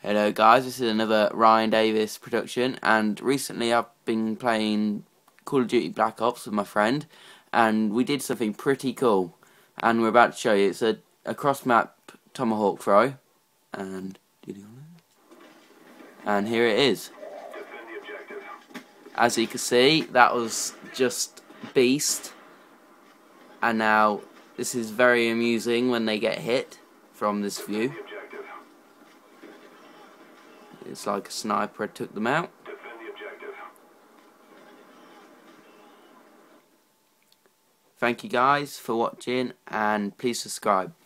Hello guys, this is another Ryan Davis production, and recently I've been playing Call of Duty Black Ops with my friend, and we did something pretty cool, and we're about to show you. It's a cross-map Tomahawk throw, and here it is. As you can see, that was just beast, and now this is very amusing when they get hit from this view. It's like a sniper took them out. Thank you guys for watching, and please subscribe.